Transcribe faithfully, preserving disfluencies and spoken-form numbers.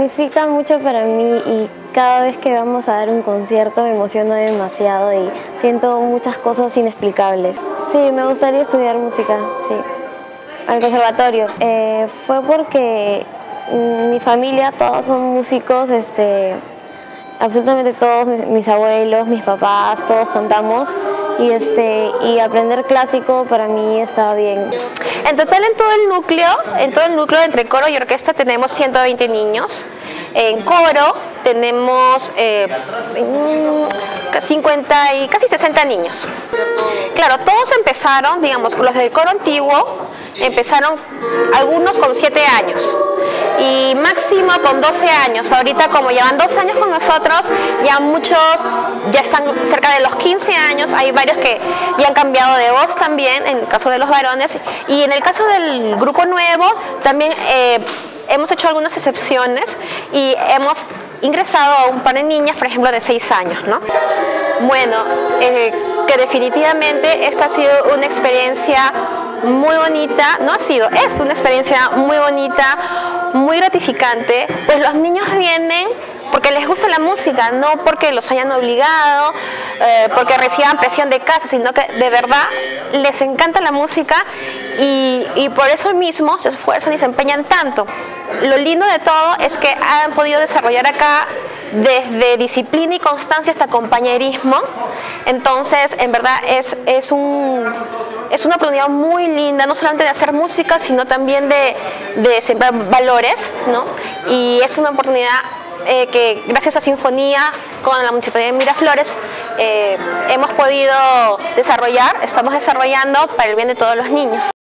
significa mucho para mí y cada vez que vamos a dar un concierto me emociona demasiado y siento muchas cosas inexplicables. Sí, me gustaría estudiar música, sí, al conservatorio. Eh, fue porque mi familia, todos son músicos, este, absolutamente todos, mis abuelos, mis papás, todos cantamos. Y, este, y aprender clásico para mí está bien. En total en todo el núcleo, en todo el núcleo entre coro y orquesta tenemos ciento veinte niños. En coro tenemos eh, cincuenta y casi sesenta niños. Claro, todos empezaron, digamos, los del coro antiguo empezaron algunos con siete años y máximo con doce años. Ahorita, como llevan dos años con nosotros, ya muchos ya están cerca de los quince años. Hay varios que ya han cambiado de voz también, en el caso de los varones, y en el caso del grupo nuevo también eh, hemos hecho algunas excepciones y hemos ingresado a un par de niñas, por ejemplo, de seis años, ¿no? Bueno, eh, que definitivamente esta ha sido una experiencia muy bonita, no ha sido, es una experiencia muy bonita, muy gratificante, pues los niños vienen porque les gusta la música, no porque los hayan obligado, eh, porque reciban presión de casa, sino que de verdad les encanta la música y, y por eso mismo se esfuerzan y se empeñan tanto. Lo lindo de todo es que han podido desarrollar acá desde disciplina y constancia hasta compañerismo. Entonces, en verdad es, es, un, es una oportunidad muy linda, no solamente de hacer música, sino también de, de sembrar valores, ¿no? Y es una oportunidad eh, que gracias a Sinfonía con la Municipalidad de Miraflores eh, hemos podido desarrollar, estamos desarrollando para el bien de todos los niños.